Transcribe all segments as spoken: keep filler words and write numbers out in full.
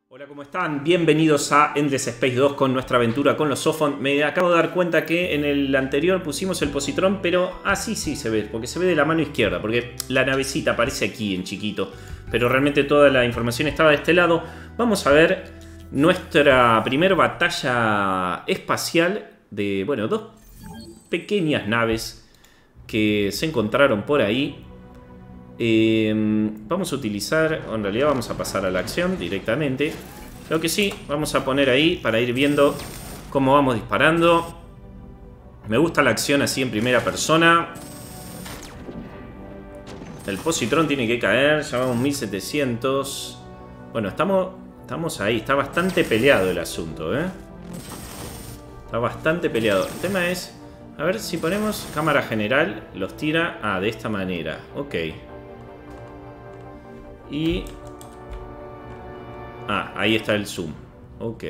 Hola, ¿cómo están? Bienvenidos a Endless Space dos con nuestra aventura con los Zophon. Me acabo de dar cuenta que en el anterior pusimos el positrón, pero... Ah, sí, sí se ve, porque se ve de la mano izquierda, porque la navecita aparece aquí en chiquito, pero realmente toda la información estaba de este lado. Vamos a ver nuestra primera batalla espacial de, bueno, dos pequeñas naves que se encontraron por ahí. Eh, vamos a utilizar, en realidad vamos a pasar a la acción directamente. Lo que sí, vamos a poner ahí para ir viendo cómo vamos disparando. Me gusta la acción así en primera persona. El positrón tiene que caer, ya vamos mil setecientos. Bueno, estamos, estamos ahí, está bastante peleado el asunto, ¿eh? Está bastante peleado. El tema es, a ver si ponemos cámara general, los tira, ah, de esta manera, ok. Y... Ah, ahí está el zoom. Ok.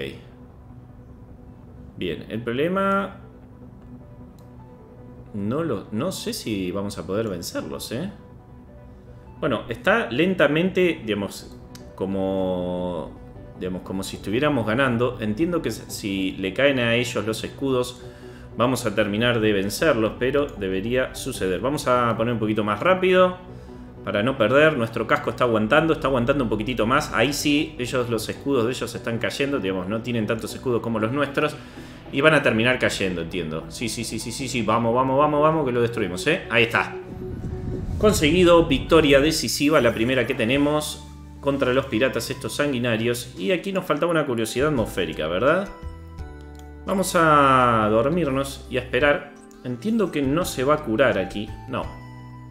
Bien, el problema... No, lo, no sé si vamos a poder vencerlos, ¿eh? Bueno, está lentamente, digamos, como... Digamos, como si estuviéramos ganando. Entiendo que si le caen a ellos los escudos, vamos a terminar de vencerlos, pero debería suceder. Vamos a poner un poquito más rápido para no perder. Nuestro casco está aguantando, está aguantando un poquitito más. Ahí sí, ellos, los escudos de ellos están cayendo, digamos, no tienen tantos escudos como los nuestros. Y van a terminar cayendo, entiendo. Sí, sí, sí, sí, sí, sí, vamos, vamos, vamos, vamos, que lo destruimos, ¿eh? Ahí está. Conseguido, victoria decisiva, la primera que tenemos contra los piratas estos sanguinarios. Y aquí nos faltaba una curiosidad atmosférica, ¿verdad? Vamos a dormirnos y a esperar. Entiendo que no se va a curar aquí, no.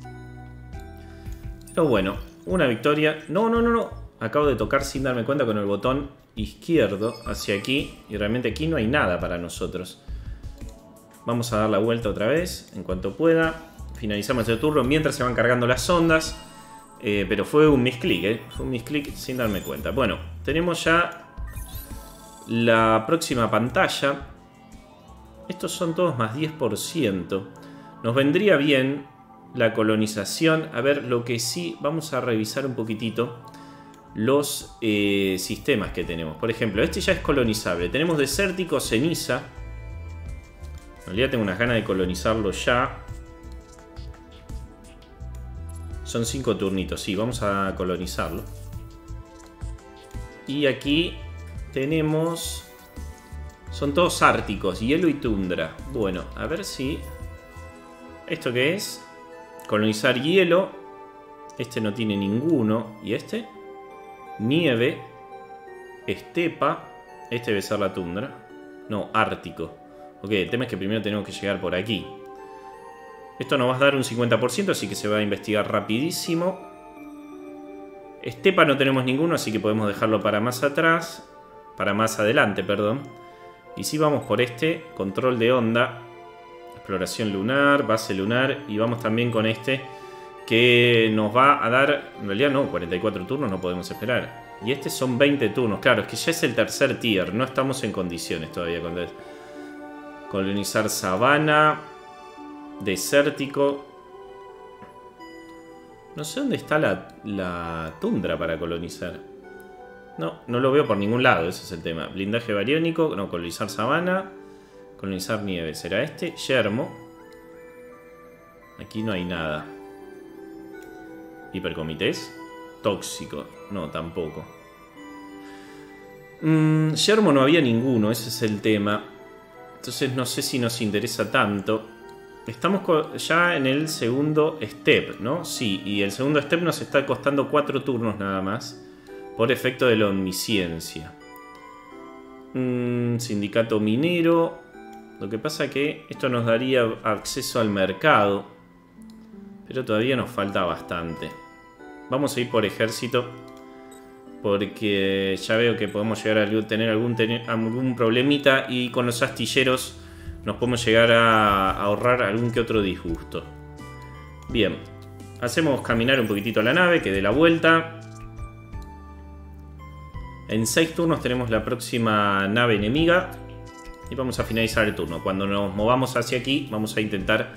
Pero bueno, una victoria. No, no, no, no. Acabo de tocar sin darme cuenta con el botón izquierdo hacia aquí. Y realmente aquí no hay nada para nosotros. Vamos a dar la vuelta otra vez en cuanto pueda. Finalizamos el turno mientras se van cargando las ondas. Eh, pero fue un misclick, ¿eh? Fue un misclick sin darme cuenta. Bueno, tenemos ya la próxima pantalla. Estos son todos más diez por ciento. Nos vendría bien la colonización. A ver, lo que sí, vamos a revisar un poquitito los eh, sistemas que tenemos. Por ejemplo, este ya es colonizable. Tenemos desértico, ceniza. En realidad tengo unas ganas de colonizarlo ya. Son cinco turnitos, sí, vamos a colonizarlo. Y aquí tenemos... Son todos árticos, hielo y tundra. Bueno, a ver si... ¿Esto qué es? Colonizar hielo. Este no tiene ninguno. ¿Y este? Nieve. Estepa. Este debe ser la tundra. No, ártico. Ok, el tema es que primero tenemos que llegar por aquí. Esto nos va a dar un cincuenta por ciento, así que se va a investigar rapidísimo. Estepa no tenemos ninguno, así que podemos dejarlo para más atrás. Para más adelante, perdón. Y si vamos por este, control de onda. Exploración lunar, base lunar. Y vamos también con este, que nos va a dar... En realidad no, cuarenta y cuatro turnos no podemos esperar. Y este son veinte turnos. Claro, es que ya es el tercer tier. No estamos en condiciones todavía con colonizar sabana. Desértico. No sé dónde está la, la tundra para colonizar. No, no lo veo por ningún lado. Ese es el tema. Blindaje bariónico. No, colonizar sabana. Colonizar nieve. ¿Será este? Yermo. Aquí no hay nada. Hipercomités. Tóxico. No, tampoco. Mm, Yermo no había ninguno. Ese es el tema. Entonces no sé si nos interesa tanto. Estamos ya en el segundo step, ¿no? Sí, y el segundo step nos está costando cuatro turnos nada más. Por efecto de la omnisciencia. Mm, sindicato minero. Lo que pasa que esto nos daría acceso al mercado. Pero todavía nos falta bastante. Vamos a ir por ejército. Porque ya veo que podemos llegar a tener algún, tener algún problemita. Y con los astilleros nos podemos llegar a ahorrar algún que otro disgusto. Bien. Hacemos caminar un poquitito la nave, que dé la vuelta. En seis turnos tenemos la próxima nave enemiga. Y vamos a finalizar el turno. Cuando nos movamos hacia aquí, vamos a intentar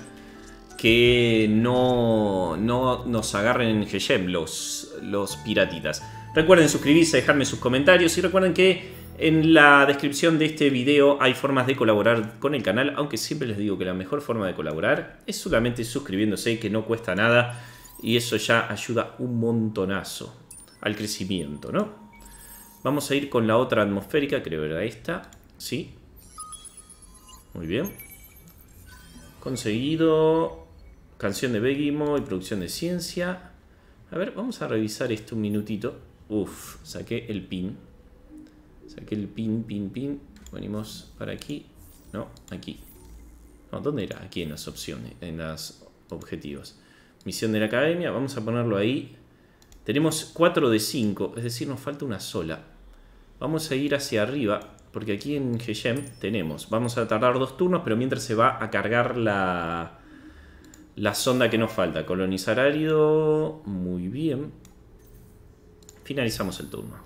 que no, no nos agarren en Heyem los, los piratitas. Recuerden suscribirse, dejarme sus comentarios y recuerden que en la descripción de este video hay formas de colaborar con el canal, aunque siempre les digo que la mejor forma de colaborar es solamente suscribiéndose, que no cuesta nada y eso ya ayuda un montonazo al crecimiento, ¿no? Vamos a ir con la otra atmosférica, creo que era esta, ¿sí? Muy bien. Conseguido canción de Begimo y producción de ciencia. A ver, vamos a revisar esto un minutito. Uf, saqué el pin. Saqué el pin, pin, pin. Venimos para aquí. No, aquí. No, ¿dónde era? Aquí en las opciones, en los objetivos. Misión de la academia, vamos a ponerlo ahí. Tenemos cuatro de cinco, es decir, nos falta una sola. Vamos a ir hacia arriba, porque aquí en Heyem tenemos. Vamos a tardar dos turnos, pero mientras se va a cargar la, la sonda que nos falta. Colonizar árido, muy bien. Finalizamos el turno.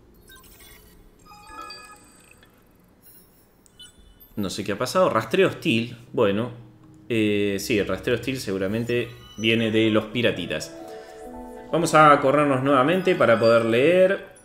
No sé qué ha pasado. Rastreo hostil. Bueno, eh, sí, el rastreo hostil seguramente viene de los piratitas. Vamos a corrernos nuevamente para poder leer.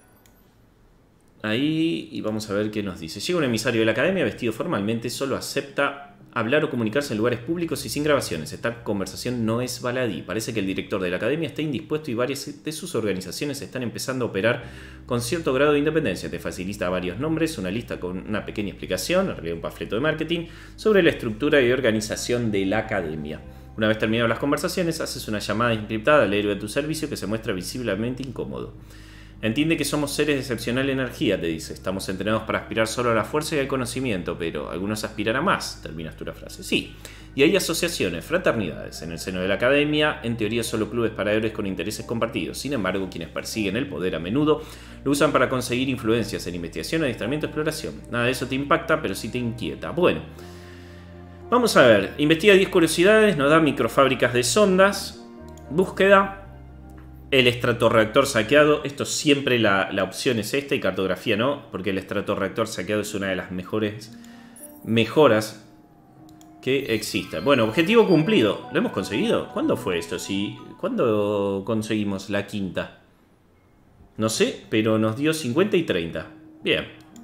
Ahí, y vamos a ver qué nos dice. Llega un emisario de la academia vestido formalmente. Solo acepta hablar o comunicarse en lugares públicos y sin grabaciones. Esta conversación no es baladí. Parece que el director de la academia está indispuesto y varias de sus organizaciones están empezando a operar con cierto grado de independencia. Te facilita varios nombres, una lista con una pequeña explicación, en realidad un panfleto de marketing, sobre la estructura y organización de la academia. Una vez terminadas las conversaciones, haces una llamada encriptada al héroe de tu servicio que se muestra visiblemente incómodo. Entiende que somos seres de excepcional energía, te dice. Estamos entrenados para aspirar solo a la fuerza y al conocimiento, pero algunos aspiran a más. Terminas tú la frase. Sí, y hay asociaciones, fraternidades en el seno de la academia, en teoría solo clubes para héroes con intereses compartidos. Sin embargo, quienes persiguen el poder a menudo lo usan para conseguir influencias en investigación, adiestramiento, exploración. Nada de eso te impacta, pero sí te inquieta. Bueno, vamos a ver. Investiga diez curiosidades, nos da microfábricas de sondas, búsqueda. El estratorreactor saqueado, esto siempre la, la opción es esta y cartografía no, porque el estratorreactor saqueado es una de las mejores mejoras que existen. Bueno, objetivo cumplido. ¿Lo hemos conseguido? ¿Cuándo fue esto? Si, ¿Cuándo conseguimos la quinta? No sé, pero nos dio cincuenta y treinta. Bien.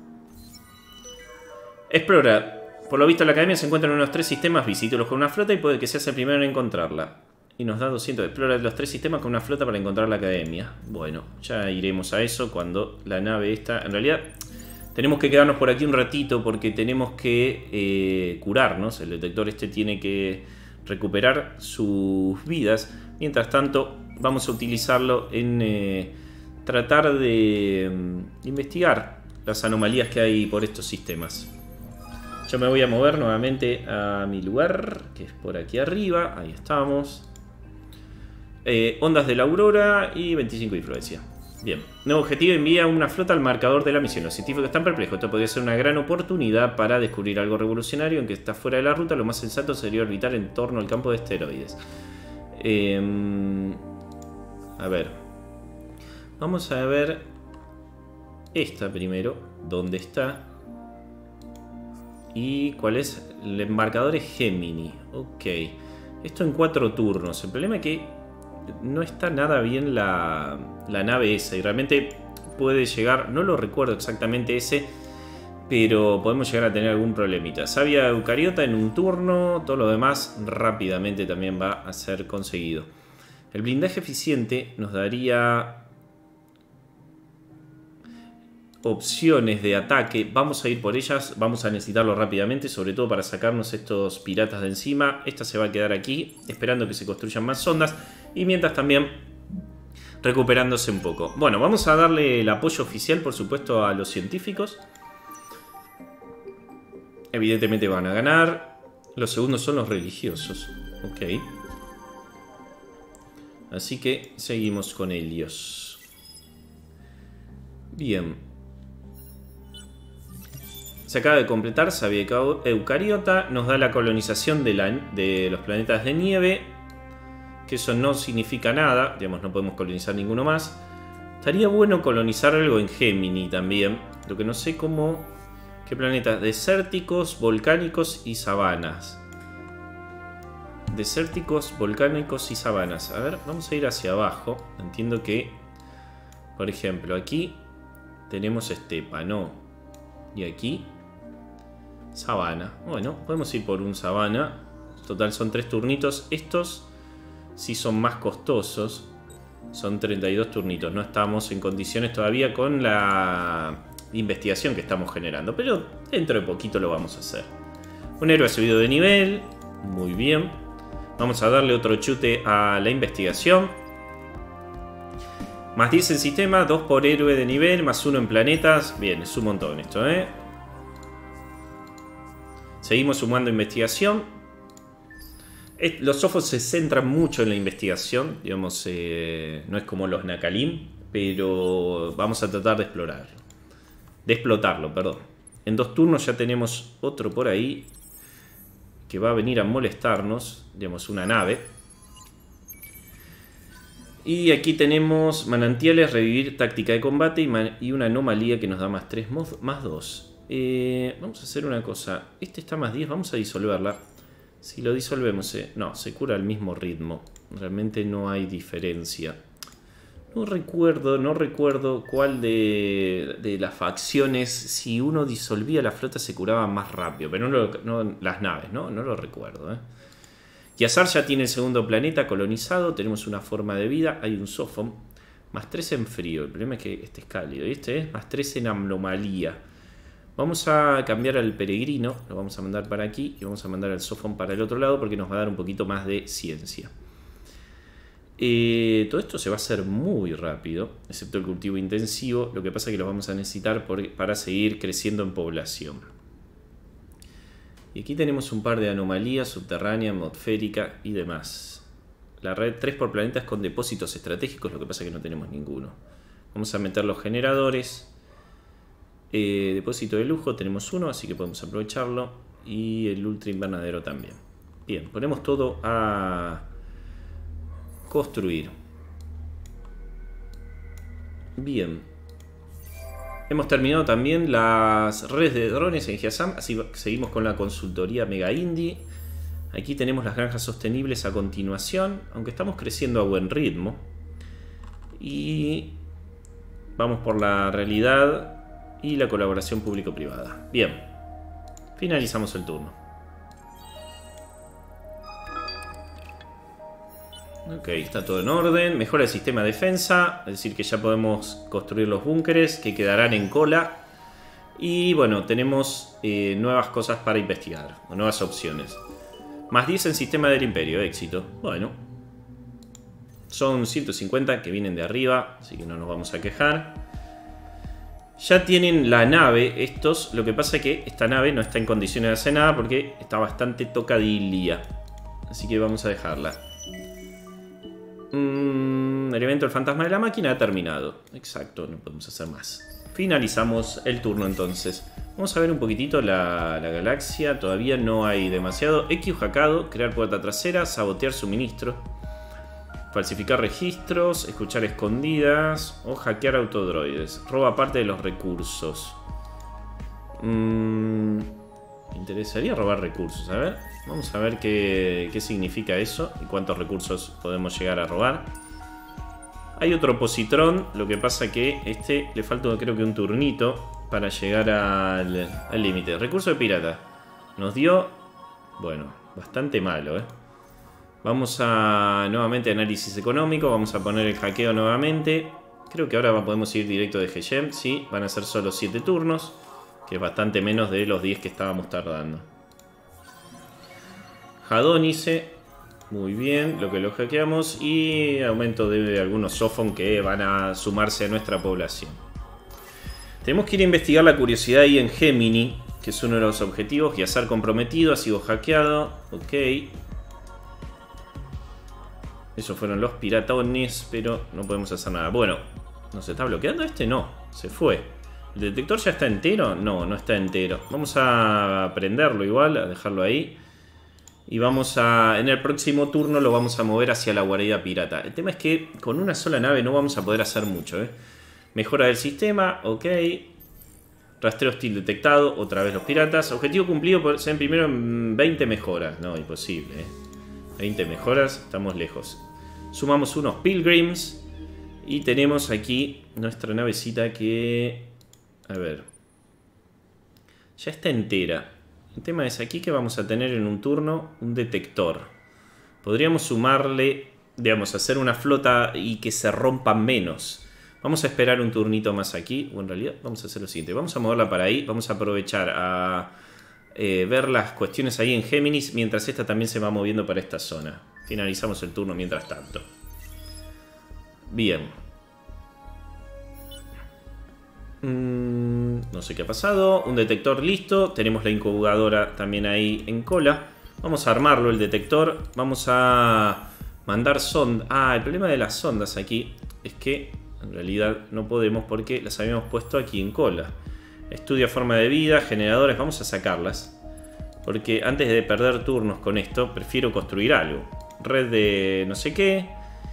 Explora. Por lo visto en la academia se encuentran unos tres sistemas, visítelos con una flota y puede que seas el primero en encontrarla. Y nos da doscientos. Explora los tres sistemas con una flota para encontrar la academia. Bueno, ya iremos a eso cuando la nave esta... En realidad, tenemos que quedarnos por aquí un ratito porque tenemos que eh, curarnos. El detector este tiene que recuperar sus vidas. Mientras tanto, vamos a utilizarlo en eh, tratar de um, investigar las anomalías que hay por estos sistemas. Yo me voy a mover nuevamente a mi lugar, que es por aquí arriba. Ahí estamos. Eh, ondas de la aurora y veinticinco de influencia. Bien. Nuevo objetivo, envía una flota al marcador de la misión. Los científicos están perplejos. Esto podría ser una gran oportunidad para descubrir algo revolucionario. Aunque está fuera de la ruta, lo más sensato sería orbitar en torno al campo de esteroides. Eh, a ver. Vamos a ver esta primero. ¿Dónde está? ¿Y cuál es? El embarcador es Gemini. Ok. Esto en cuatro turnos. El problema es que no está nada bien la, la nave esa. Y realmente puede llegar... No lo recuerdo exactamente ese. Pero podemos llegar a tener algún problemita. Sabia eucariota en un turno. Todo lo demás rápidamente también va a ser conseguido. El blindaje eficiente nos daría opciones de ataque. Vamos a ir por ellas. Vamos a necesitarlo rápidamente. Sobre todo para sacarnos estos piratas de encima. Esta se va a quedar aquí esperando que se construyan más sondas. Y mientras también recuperándose un poco. Bueno, vamos a darle el apoyo oficial, por supuesto, a los científicos. Evidentemente van a ganar. Los segundos son los religiosos. Ok. Así que seguimos con Helios. Bien. Se acaba de completar Sabia eucariota. Nos da la colonización de, la, de los planetas de nieve. Que eso no significa nada. Digamos, no podemos colonizar ninguno más. Estaría bueno colonizar algo en Gemini también. Lo que no sé cómo... ¿Qué planetas? Desérticos, volcánicos y sabanas. Desérticos, volcánicos y sabanas. A ver, vamos a ir hacia abajo. Entiendo que Por ejemplo, aquí tenemos estepa, ¿no? Y aquí sabana. Bueno, podemos ir por un sabana. Total son tres turnitos. Estos sí son más costosos. Son treinta y dos turnitos. No estamos en condiciones todavía con la investigación que estamos generando. Pero dentro de poquito lo vamos a hacer. Un héroe ha subido de nivel. Muy bien. Vamos a darle otro chute a la investigación. Más diez en sistema. dos por héroe de nivel. Más uno en planetas. Bien, es un montón esto, ¿eh? Seguimos sumando investigación. Los sofos se centran mucho en la investigación. Digamos, eh, no es como los Nakalim. Pero vamos a tratar de explorarlo. De explotarlo, perdón. En dos turnos ya tenemos otro por ahí que va a venir a molestarnos. Digamos, una nave. Y aquí tenemos manantiales, revivir, táctica de combate y, y una anomalía que nos da más tres, más dos. Eh, vamos a hacer una cosa. Este está más diez, vamos a disolverla. Si lo disolvemos, eh, no, se cura al mismo ritmo. Realmente no hay diferencia. No recuerdo, no recuerdo cuál de, de las facciones, si uno disolvía la flota se curaba más rápido. Pero no, lo, no las naves, ¿no? No lo recuerdo, ¿eh? Yazar ya tiene el segundo planeta colonizado. Tenemos una forma de vida. Hay un sofón. Más tres en frío. El problema es que este es cálido. Y este es más tres en anomalía. Vamos a cambiar al peregrino. Lo vamos a mandar para aquí. Y vamos a mandar al sofón para el otro lado. Porque nos va a dar un poquito más de ciencia. Eh, todo esto se va a hacer muy rápido. Excepto el cultivo intensivo. Lo que pasa es que lo vamos a necesitar por, para seguir creciendo en población. Y aquí tenemos un par de anomalías subterránea, atmosférica y demás. La red tres por planetas con depósitos estratégicos, lo que pasa es que no tenemos ninguno. Vamos a meter los generadores. Eh, depósito de lujo, tenemos uno, así que podemos aprovecharlo. Y el ultra invernadero también. Bien, ponemos todo a construir. Bien. Hemos terminado también las redes de drones en Hyazam, así seguimos con la consultoría Mega Indie. Aquí tenemos las granjas sostenibles a continuación, aunque estamos creciendo a buen ritmo. Y vamos por la realidad y la colaboración público-privada. Bien, finalizamos el turno. Ok, está todo en orden. Mejora el sistema de defensa. Es decir que ya podemos construir los búnkeres que quedarán en cola. Y bueno, tenemos eh, nuevas cosas para investigar. O nuevas opciones. Más diez en sistema del imperio. Éxito. Bueno. Son ciento cincuenta que vienen de arriba. Así que no nos vamos a quejar. Ya tienen la nave estos. Lo que pasa es que esta nave no está en condiciones de hacer nada porque está bastante tocadilla. Así que vamos a dejarla. Mm, el evento del fantasma de la máquina ha terminado. Exacto, no podemos hacer más. Finalizamos el turno entonces. Vamos a ver un poquitito la, la galaxia. Todavía no hay demasiado. X hackado, crear puerta trasera, sabotear suministro, falsificar registros, escuchar escondidas o hackear autodroides. Roba parte de los recursos. Mm, me interesaría robar recursos, a ver. Vamos a ver qué, qué significa eso y cuántos recursos podemos llegar a robar. Hay otro positrón, lo que pasa que este le falta creo que un turnito para llegar al límite. Recurso de pirata. Nos dio, bueno, bastante malo, ¿eh? Vamos a nuevamente análisis económico, vamos a poner el hackeo nuevamente. Creo que ahora podemos ir directo de Heyem, sí, van a ser solo siete turnos, que es bastante menos de los diez que estábamos tardando. Jadonice, muy bien, lo que lo hackeamos. Y aumento de algunos sofón que van a sumarse a nuestra población. Tenemos que ir a investigar la curiosidad ahí en Gemini, que es uno de los objetivos. Yazar comprometido, ha sido hackeado. Ok. Esos fueron los piratones, pero no podemos hacer nada. Bueno, ¿nos está bloqueando este? No, se fue. ¿El detector ya está entero? No, no está entero. Vamos a prenderlo igual, a dejarlo ahí. Y vamos a... en el próximo turno lo vamos a mover hacia la guarida pirata. El tema es que con una sola nave no vamos a poder hacer mucho, ¿eh? Mejora del sistema, ok. Rastreo hostil detectado, otra vez los piratas. Objetivo cumplido por ser primero en veinte mejoras. No, imposible, ¿eh? veinte mejoras, estamos lejos. Sumamos unos pilgrims. Y tenemos aquí nuestra navecita que... A ver. Ya está entera. El tema es aquí que vamos a tener en un turno un detector. Podríamos sumarle, digamos, hacer una flota y que se rompan menos. Vamos a esperar un turnito más aquí. O en realidad vamos a hacer lo siguiente. Vamos a moverla para ahí. Vamos a aprovechar a eh, ver las cuestiones ahí en Géminis. Mientras esta también se va moviendo para esta zona. Finalizamos el turno mientras tanto. Bien. Mm, no sé qué ha pasado. Un detector listo. Tenemos la incubadora también ahí en cola. Vamos a armarlo el detector. Vamos a mandar sondas. Ah, el problema de las sondas aquí es que en realidad no podemos porque las habíamos puesto aquí en cola. Estudia forma de vida, generadores. Vamos a sacarlas. Porque antes de perder turnos con esto, prefiero construir algo. Red de no sé qué.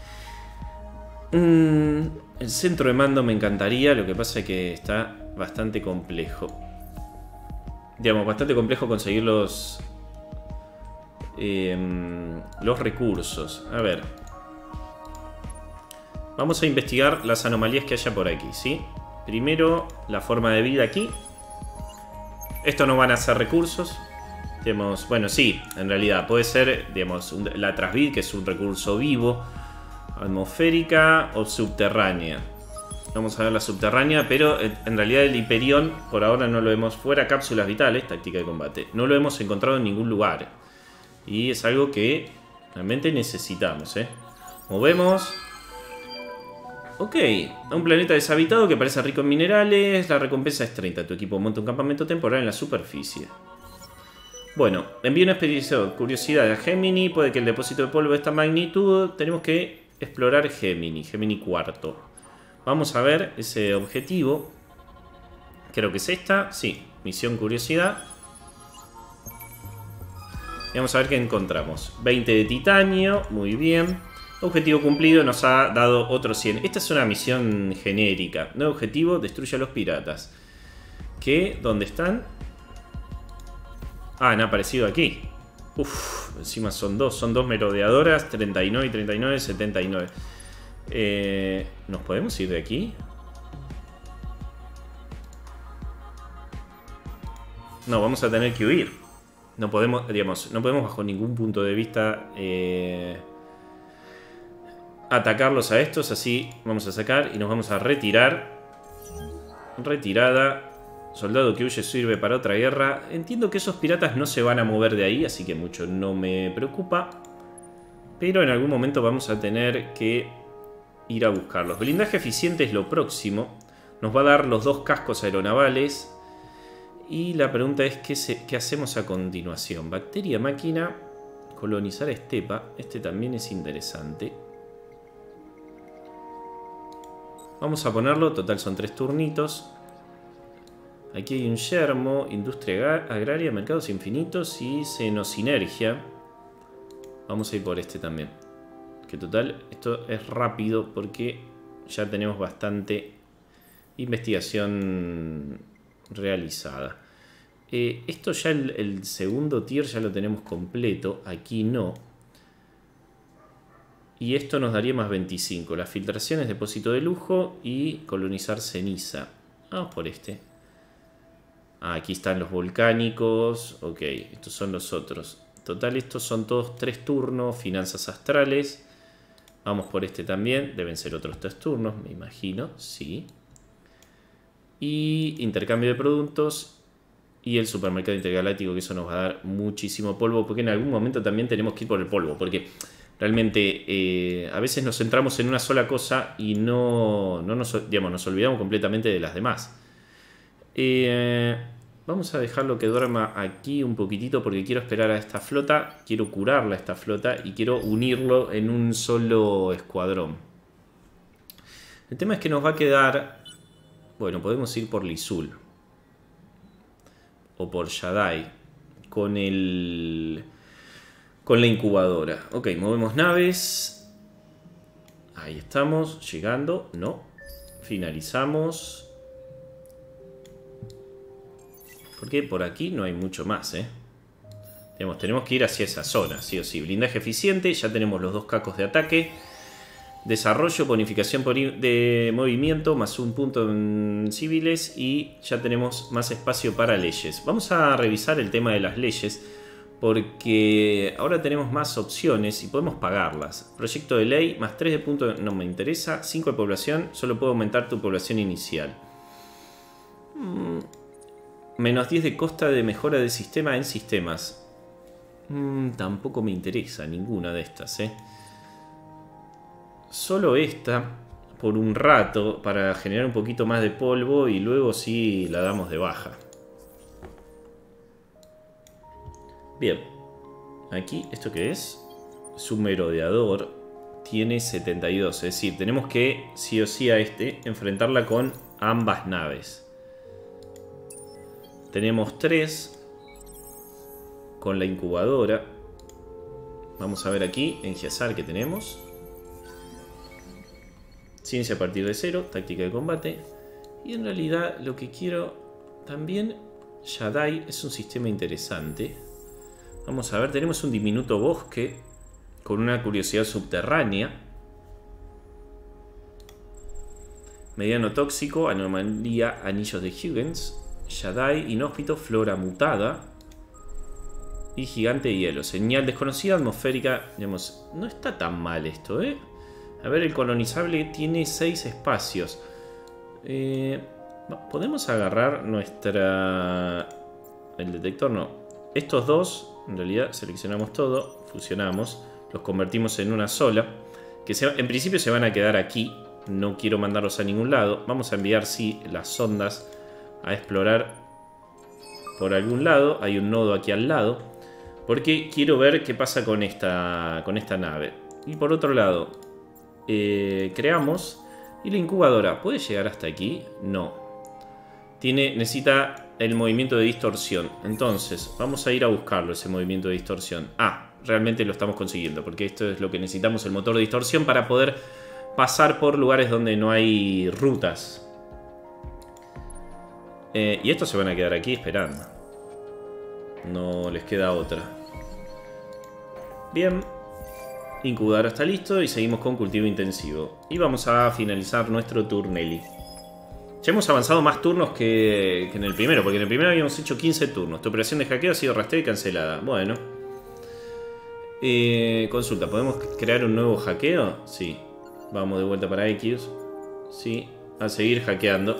Mm, el centro de mando me encantaría. Lo que pasa es que está bastante complejo. Digamos, bastante complejo conseguir los... Eh, los recursos. A ver. Vamos a investigar las anomalías que haya por aquí, ¿sí? Primero, la forma de vida aquí. Esto no van a ser recursos. Digamos, bueno, sí, en realidad puede ser, digamos, un, la Trasvid, que es un recurso vivo. Atmosférica o subterránea. Vamos a ver la subterránea, pero en realidad el Hiperión por ahora no lo hemos... Fuera cápsulas vitales, táctica de combate. No lo hemos encontrado en ningún lugar. Y es algo que realmente necesitamos, ¿eh? Movemos. Ok, un planeta deshabitado que parece rico en minerales. La recompensa es treinta. Tu equipo monta un campamento temporal en la superficie. Bueno, envío una expedición. Curiosidad a Gemini. Puede que el depósito de polvo de esta magnitud. Tenemos que explorar Gemini. Gemini cuarto. Vamos a ver ese objetivo. Creo que es esta. Sí, misión curiosidad. Y vamos a ver qué encontramos. veinte de titanio. Muy bien. Objetivo cumplido. Nos ha dado otros cien. Esta es una misión genérica. Nuevo objetivo. Destruye a los piratas. ¿Qué? ¿Dónde están? Ah, han aparecido aquí. Uff, encima son dos. Son dos merodeadoras. treinta y nueve y treinta y nueve, setenta y nueve. Eh, ¿Nos podemos ir de aquí? No, vamos a tener que huir. No podemos, digamos, no podemos bajo ningún punto de vista eh, atacarlos a estos. Así vamos a sacar y nos vamos a retirar. Retirada. Soldado que huye sirve para otra guerra. Entiendo que esos piratas no se van a mover de ahí, así que mucho no me preocupa. Pero en algún momento vamos a tener que ir a buscarlos. Blindaje eficiente es lo próximo. Nos va a dar los dos cascos aeronavales. Y la pregunta es, ¿qué, se, qué hacemos a continuación? Bacteria máquina. Colonizar estepa. Este también es interesante. Vamos a ponerlo. Total son tres turnitos. Aquí hay un yermo, industria agraria, mercados infinitos y xenosinergia. Vamos a ir por este también. Que total, esto es rápido porque ya tenemos bastante investigación realizada. Eh, esto ya el, el segundo tier ya lo tenemos completo. Aquí no. Y esto nos daría más veinticinco. Las filtraciones, depósito de lujo y colonizar ceniza. Vamos por este. Ah, aquí están los volcánicos. Ok, estos son los otros. Total, estos son todos tres turnos. Finanzas astrales. Vamos por este también. Deben ser otros tres turnos, me imagino. Sí. Y intercambio de productos. Y el supermercado intergaláctico, que eso nos va a dar muchísimo polvo. Porque en algún momento también tenemos que ir por el polvo. Porque realmente eh, a veces nos centramos en una sola cosa y no, no nos, digamos, nos olvidamos completamente de las demás. Eh, vamos a dejarlo que duerma aquí un poquitito porque quiero esperar a esta flota, quiero curarla a esta flota y quiero unirlo en un solo escuadrón. El tema es que nos va a quedar... Bueno, podemos ir por Lizul o por Yadai con el... con la incubadora. Ok, movemos naves. Ahí estamos, llegando. No, finalizamos. Porque por aquí no hay mucho más, ¿eh? Digamos, tenemos que ir hacia esa zona, sí o sí. Blindaje eficiente, ya tenemos los dos cacos de ataque. Desarrollo, bonificación por de movimiento, más un punto en civiles y ya tenemos más espacio para leyes. Vamos a revisar el tema de las leyes porque ahora tenemos más opciones y podemos pagarlas. Proyecto de ley, más tres de punto, no me interesa. cinco de población, solo puedo aumentar tu población inicial. Mm, menos diez de costa de mejora del sistema en sistemas. Mm, tampoco me interesa ninguna de estas, ¿eh? Solo esta por un rato para generar un poquito más de polvo y luego sí la damos de baja. Bien, aquí, ¿esto qué es? Es un merodeador, tiene setenta y dos, es decir, tenemos que sí o sí a este enfrentarla con ambas naves. Tenemos tres con la incubadora. Vamos a ver aquí en Giazar que tenemos. Ciencia a partir de cero, táctica de combate. Y en realidad lo que quiero también, Yadai es un sistema interesante. Vamos a ver, tenemos un diminuto bosque con una curiosidad subterránea. Mediano tóxico, anomalía, anillos de Huygens. Yadai, inhóspito, flora mutada. Y gigante de hielo. Señal desconocida, atmosférica. Digamos, no está tan mal esto, ¿eh? A ver, el colonizable tiene seis espacios. Eh, ¿Podemos agarrar nuestra... el detector? No. Estos dos, en realidad, seleccionamos todo, fusionamos, los convertimos en una sola. Que se, en principio se van a quedar aquí. No quiero mandarlos a ningún lado. Vamos a enviar, sí, las sondas a explorar por algún lado. Hay un nodo aquí al lado. Porque quiero ver qué pasa con esta, con esta nave. Y por otro lado... Eh, creamos y la incubadora ¿puede llegar hasta aquí? No. Tiene, necesita el movimiento de distorsión. Entonces vamos a ir a buscarlo, ese movimiento de distorsión. Ah, realmente lo estamos consiguiendo, porque esto es lo que necesitamos, el motor de distorsión, para poder pasar por lugares donde no hay rutas. eh, Y estos se van a quedar aquí esperando. No les queda otra. Bien. Incubador está listo y seguimos con cultivo intensivo. Y vamos a finalizar nuestro turnelli. Ya hemos avanzado más turnos que, que en el primero, porque en el primero habíamos hecho quince turnos. Tu operación de hackeo ha sido rastreada y cancelada. Bueno. Eh, consulta, ¿podemos crear un nuevo hackeo? Sí. Vamos de vuelta para X. Sí. A seguir hackeando.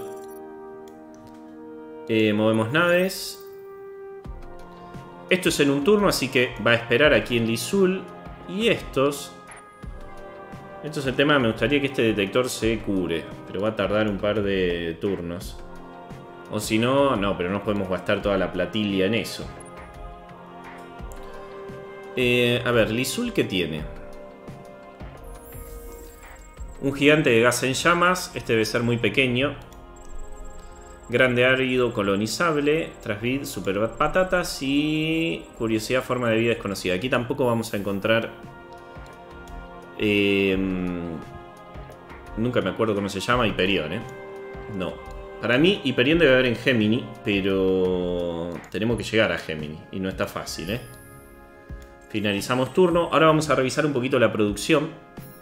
Eh, movemos naves. Esto es en un turno, así que va a esperar aquí en Lizul. Y estos... Esto es el tema, me gustaría que este detector se cure. Pero va a tardar un par de turnos. O si no, no, pero no podemos gastar toda la platilla en eso. Eh, a ver, Lizul, ¿qué tiene? Un gigante de gas en llamas. Este debe ser muy pequeño. Grande árido colonizable. Trasvid, super patatas. Y curiosidad, forma de vida desconocida. Aquí tampoco vamos a encontrar... Eh, nunca me acuerdo cómo se llama. Hyperion, ¿eh? No. Para mí Hyperion debe haber en Gemini. Pero tenemos que llegar a Gemini. Y no está fácil, ¿eh? Finalizamos turno. Ahora vamos a revisar un poquito la producción.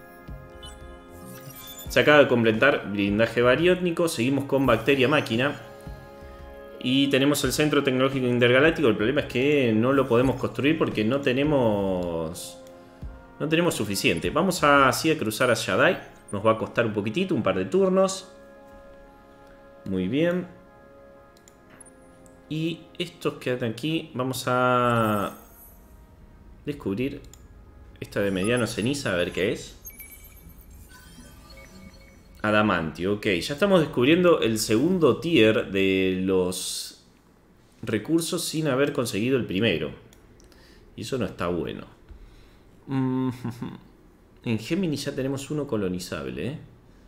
Se acaba de completar blindaje bariótnico. Seguimos con bacteria máquina. Y tenemos el centro tecnológico intergaláctico. El problema es que no lo podemos construir porque no tenemos... No tenemos suficiente. Vamos a, así a cruzar a Yadai. Nos va a costar un poquitito, un par de turnos. Muy bien. Y estos que quedan aquí. Vamos a descubrir esta de mediano ceniza. A ver qué es. Adamantio, ok. Ya estamos descubriendo el segundo tier de los recursos sin haber conseguido el primero. Y eso no está bueno. Mm, en Gemini ya tenemos uno colonizable, ¿eh?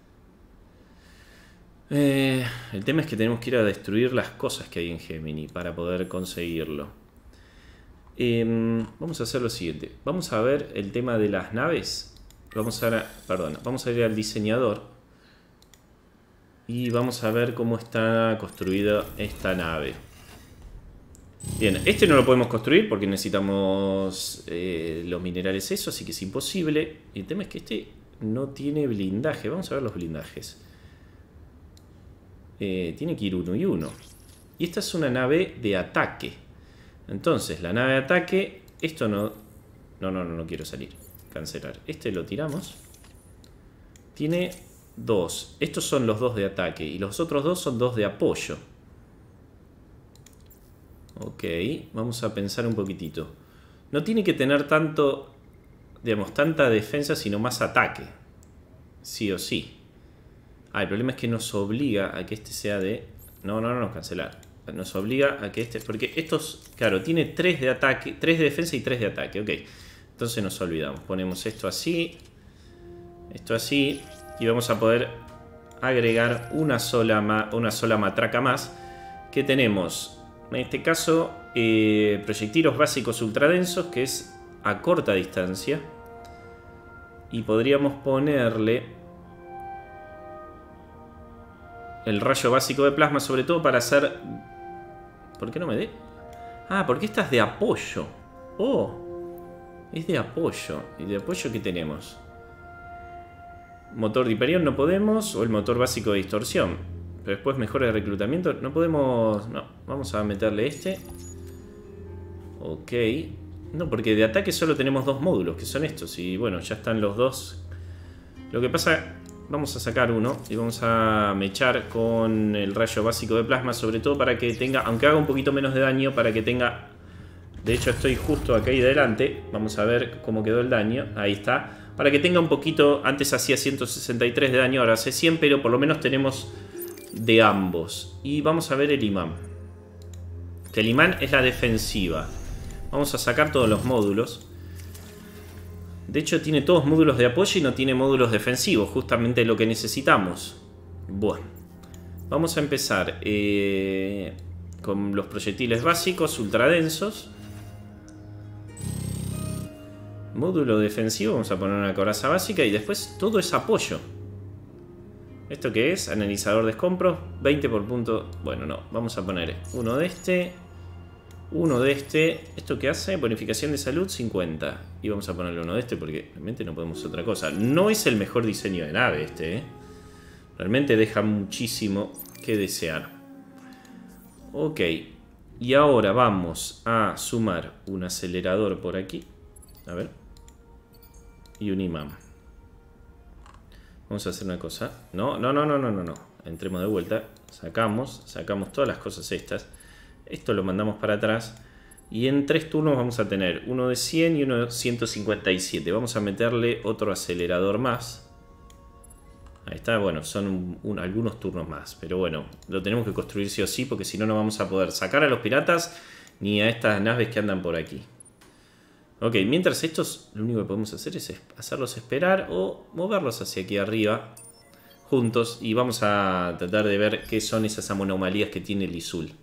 Eh, el tema es que tenemos que ir a destruir las cosas que hay en Gemini para poder conseguirlo. Eh, vamos a hacer lo siguiente. Vamos a ver el tema de las naves. Vamos a, perdón, vamos a ir al diseñador. Y vamos a ver cómo está construida esta nave. Bien, este no lo podemos construir porque necesitamos eh, los minerales eso, así que es imposible. Y el tema es que este no tiene blindaje. Vamos a ver los blindajes. Eh, tiene que ir uno y uno. Y esta es una nave de ataque. Entonces, la nave de ataque... Esto no... No, no, no, no quiero salir. Cancelar. Este lo tiramos. Tiene dos. Estos son los dos de ataque. Y los otros dos son dos de apoyo. Ok. Vamos a pensar un poquitito. No tiene que tener tanto... Digamos, tanta defensa, sino más ataque. Sí o sí. Ah, el problema es que nos obliga a que este sea de... No, no, no, no, cancelar. Nos obliga a que este... Porque estos, claro, tiene tres de ataque, tres de defensa y tres de ataque. Ok. Entonces nos olvidamos. Ponemos esto así. Esto así. Y vamos a poder agregar una sola, ma una sola matraca más. Que tenemos, en este caso, eh, proyectiles básicos ultradensos, que es a corta distancia. Y podríamos ponerle el rayo básico de plasma, sobre todo para hacer... ¿Por qué no me dé? Ah, porque esta es de apoyo. Oh, es de apoyo. ¿Y de apoyo qué tenemos? Motor de Hyperion no podemos. O el motor básico de distorsión. Pero después mejora de reclutamiento. No podemos... No, vamos a meterle este. Ok. No, porque de ataque solo tenemos dos módulos, que son estos. Y bueno, ya están los dos. Lo que pasa... Vamos a sacar uno y vamos a mechar con el rayo básico de plasma, sobre todo para que tenga, aunque haga un poquito menos de daño, para que tenga... De hecho estoy justo acá y delante, vamos a ver cómo quedó el daño, ahí está. Para que tenga un poquito, antes hacía ciento sesenta y tres de daño, ahora hace cien, pero por lo menos tenemos de ambos. Y vamos a ver el imán. Que el imán es la defensiva. Vamos a sacar todos los módulos. De hecho tiene todos módulos de apoyo y no tiene módulos defensivos, justamente lo que necesitamos. Bueno, vamos a empezar eh, con los proyectiles básicos ultradensos. Módulo defensivo, vamos a poner una coraza básica y después todo es apoyo. ¿Esto qué es? Analizador de escombros, veinte por punto... Bueno, no, vamos a poner uno de este... Uno de este. ¿Esto qué hace? Bonificación de salud cincuenta. Y vamos a ponerle uno de este porque realmente no podemos otra cosa. No es el mejor diseño de nave este, ¿eh? Realmente deja muchísimo que desear. Ok. Y ahora vamos a sumar un acelerador por aquí. A ver. Y un imán. Vamos a hacer una cosa. No, no, no, no, no, no, no. Entremos de vuelta. Sacamos. Sacamos todas las cosas estas. Esto lo mandamos para atrás. Y en tres turnos vamos a tener uno de cien y uno de ciento cincuenta y siete. Vamos a meterle otro acelerador más. Ahí está, bueno, son un, un, algunos turnos más. Pero bueno, lo tenemos que construir sí o sí, porque si no, no vamos a poder sacar a los piratas ni a estas naves que andan por aquí. Ok, mientras estos, lo único que podemos hacer es hacerlos esperar o moverlos hacia aquí arriba juntos. Y vamos a tratar de ver qué son esas anomalías que tiene el Izul.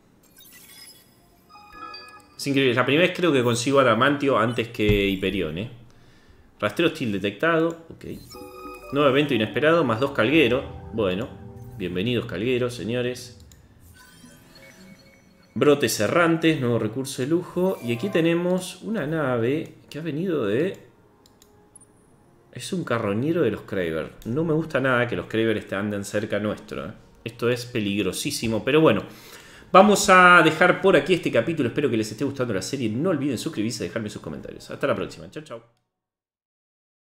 Es increíble, la primera vez creo que consigo adamantio antes que Hyperion, ¿eh? Rastreo hostil detectado, ok. Nuevo evento inesperado, más dos calgueros. Bueno, bienvenidos calgueros, señores. Brotes errantes, nuevo recurso de lujo. Y aquí tenemos una nave que ha venido de... Es un carroñero de los Kraber. No me gusta nada que los Kraber anden cerca nuestro, ¿eh? Esto es peligrosísimo, pero bueno. Vamos a dejar por aquí este capítulo. Espero que les esté gustando la serie. No olviden suscribirse y dejarme sus comentarios. Hasta la próxima. Chao, chao.